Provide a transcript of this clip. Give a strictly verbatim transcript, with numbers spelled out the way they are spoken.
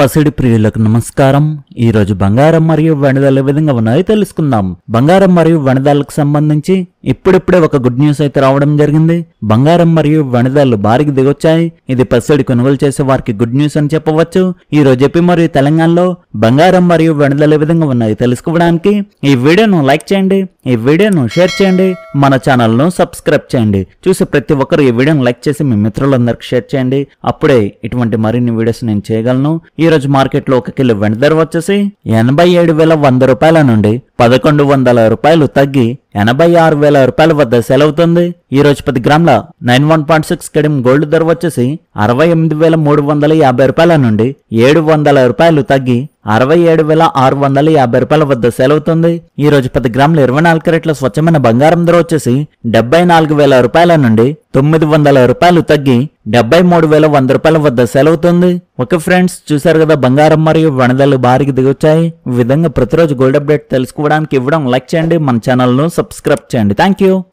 పసిడి ప్రియులకు నమస్కారం. ఈ రోజు బంగారం మరియు వెండిధరలు ఏ విధంగా ఉన్నాయో తెలుసుకుందాం. బంగారం మరియు వెండిధరలకు సంబంధించి ఇప్పుడిప్పుడే ఒక గుడ్ న్యూస్ అయితే రావడం జరిగింది. బంగారం మరియు వెండిధరలు భారీగా దిగొచ్చాయి. ఇది పసిడి కొనుగోలు చేసే వారికి గుడ్ న్యూస్ అని చెప్పవచ్చు. ఈ రోజు ఏపీ మరియు తెలంగాణలో బంగారం మరియు వెండిధరలు ఏ విధంగా ఉన్నాయో తెలుసుకోవడానికి ఈ వీడియోను లైక్ చేయండి, ఈ వీడియోను షేర్ చేయండి, మన ఛానల్ ను సబ్స్క్రైబ్ చేయండి. చూసి ప్రతి ఒక్కరు ఈ వీడియోను లైక్ చేసి మీ మిత్రులందరికీ షేర్ చేయండి. అప్పుడే ఇటువంటి మరిన్ని వీడియోస్ నేను చేయగలను. ఈ రోజు మార్కెట్ లో ఒక కిలో వెండి ధర వచ్చేసి ఎనభై ఏడు వేల వంద రూపాయల నుండి పదకొండు వందల రూపాయలు తగ్గి ఎనభై ఆరు వేల రూపాయల వద్ద సేల్ అవుతుంది. ఈ రోజు పది గ్రాముల nine one point six KDM gold ధర వచ్చేసి అరవై ఎనిమిది వేల మూడు వందల యాభై రూపాయల నుండి ఏడు వందల రూపాయలు తగ్గి అరవై ఏడు వేల ఆరు వందల యాభై రూపాయల వద్ద సేల్ అవుతుంది. ఈ రోజు పది గ్రాముల ఇరవై నాలుగు క్యారెట్ల స్వచ్ఛమైన బంగారం ధర వచ్చేసి డెబ్బై నాలుగు వేల రూపాయల నుండి తొమ్మిది వందల రూపాయలు తగ్గి డెబ్బై మూడు వేల వంద రూపాయల వద్ద సేల్ అవుతుంది. ఓకే ఫ్రెండ్స్, చూసారు కదా బంగారం మరియు వెండిధరలు భారీగా దిగొచ్చాయి. ఈ విధంగా ప్రతిరోజు గోల్డ్ అప్డేట్ తెలుసుకోవడానికి ఇవ్వడం లైక్ చేయండి, మన ఛానల్ ను సబ్స్క్రైబ్ చేయండి. Thank you.